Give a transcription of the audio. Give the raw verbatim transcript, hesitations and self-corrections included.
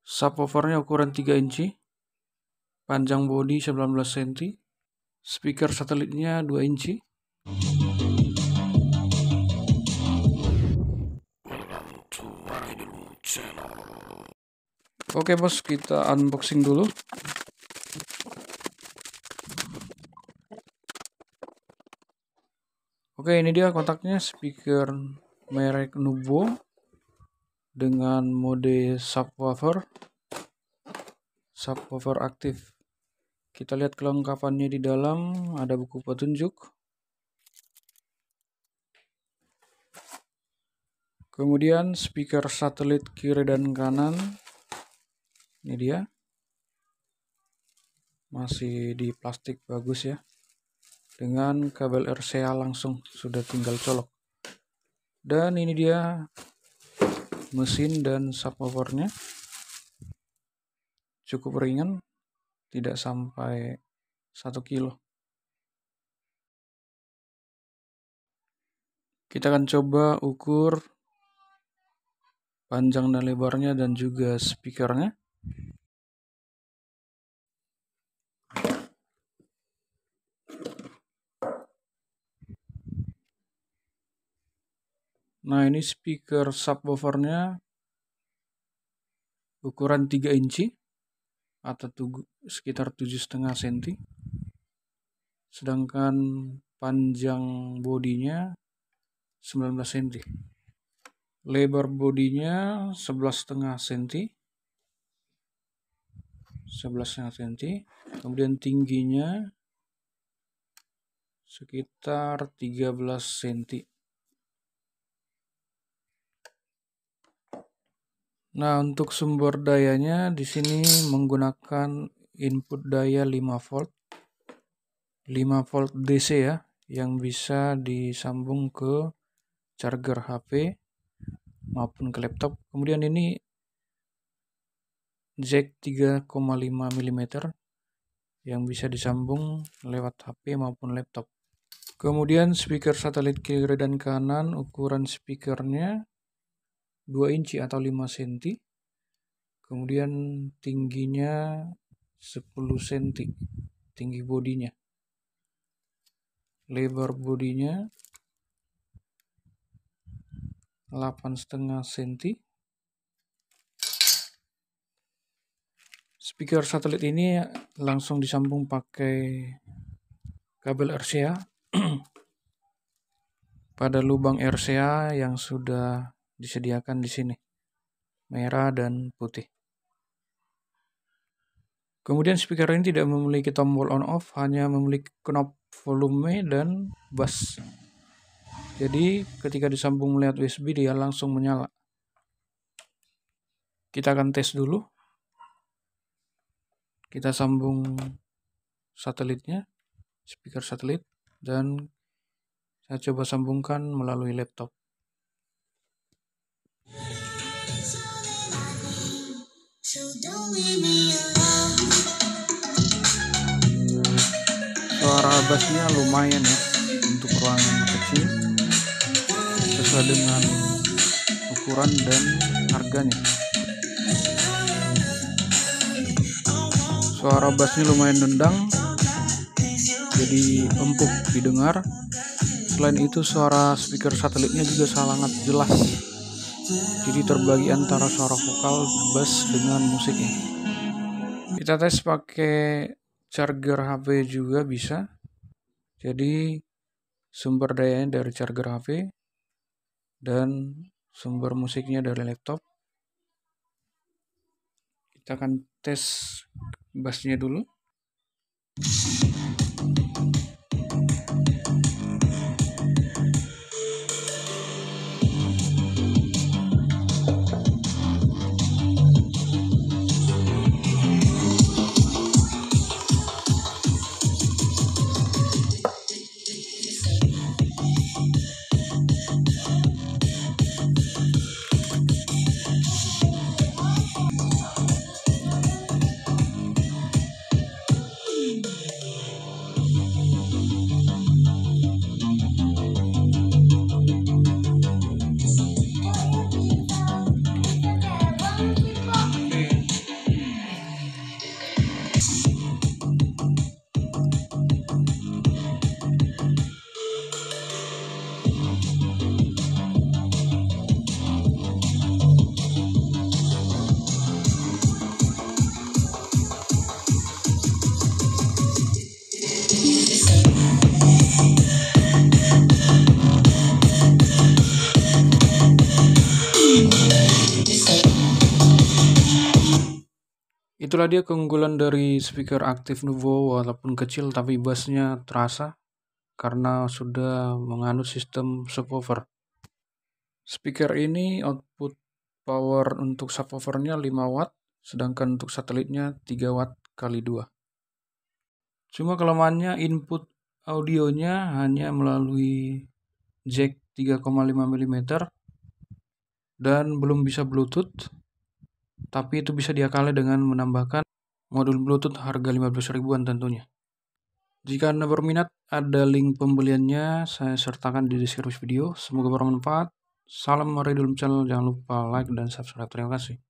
Subwoofernya ukuran tiga inci, panjang bodi sembilan belas sentimeter, speaker satelitnya dua inci. Oke bos, kita unboxing dulu. Oke, ini dia kontaknya, speaker merek Nubo dengan mode subwoofer, subwoofer aktif. Kita lihat kelengkapannya di dalam, ada buku petunjuk. Kemudian speaker satelit kiri dan kanan. Ini dia. Masih di plastik bagus ya. Dengan kabel R C A langsung, sudah tinggal colok. Dan ini dia mesin dan subwoofernya. Cukup ringan, tidak sampai satu kilo. Kita akan coba ukur panjang dan lebarnya dan juga speakernya. Nah, ini speaker subwoofernya ukuran tiga inci atau sekitar tujuh koma lima sentimeter. Sedangkan panjang bodinya sembilan belas sentimeter. Lebar bodinya sebelas koma lima sentimeter. sebelas koma lima sentimeter. Kemudian tingginya sekitar tiga belas sentimeter. Nah, untuk sumber dayanya di sini menggunakan input daya lima volt. lima volt D C ya, yang bisa disambung ke charger H P maupun ke laptop. Kemudian ini jack tiga koma lima milimeter yang bisa disambung lewat H P maupun laptop. Kemudian speaker satelit kiri dan kanan, ukuran speakernya dua inci atau lima sentimeter. Kemudian tingginya sepuluh sentimeter, tinggi bodinya. Lebar bodinya delapan koma lima sentimeter. Speaker satelit ini langsung disambung pakai kabel R C A pada lubang R C A yang sudah disediakan di sini, merah dan putih. Kemudian speaker ini tidak memiliki tombol on off, hanya memiliki knob volume dan bass. Jadi ketika disambung lewat U S B dia langsung menyala. Kita akan tes dulu. Kita sambung satelitnya, speaker satelit, dan saya coba sambungkan melalui laptop. Suara bassnya lumayan ya untuk ruangan kecil, sesuai dengan ukuran dan harganya. Suara bassnya lumayan nendang, jadi empuk didengar. Selain itu suara speaker satelitnya juga sangat jelas, jadi terbagi antara suara vokal, bass dengan musiknya. Kita tes pakai charger H P juga bisa. Jadi sumber dayanya dari charger H P dan sumber musiknya dari laptop. Kita akan tes bassnya dulu. Itulah dia keunggulan dari speaker Active Nuvo, walaupun kecil tapi bassnya terasa karena sudah menganut sistem subwoofer. Speaker ini output power untuk subwoofernya lima watt, sedangkan untuk satelitnya tiga watt kali dua. Cuma kelemahannya input audionya hanya melalui jack tiga koma lima milimeter dan belum bisa Bluetooth, tapi itu bisa diakali dengan menambahkan modul Bluetooth harga lima belas ribuan tentunya. Jika Anda berminat, ada link pembeliannya saya sertakan di deskripsi video. Semoga bermanfaat. Salam Maridul Channel, jangan lupa like dan subscribe. Terima kasih.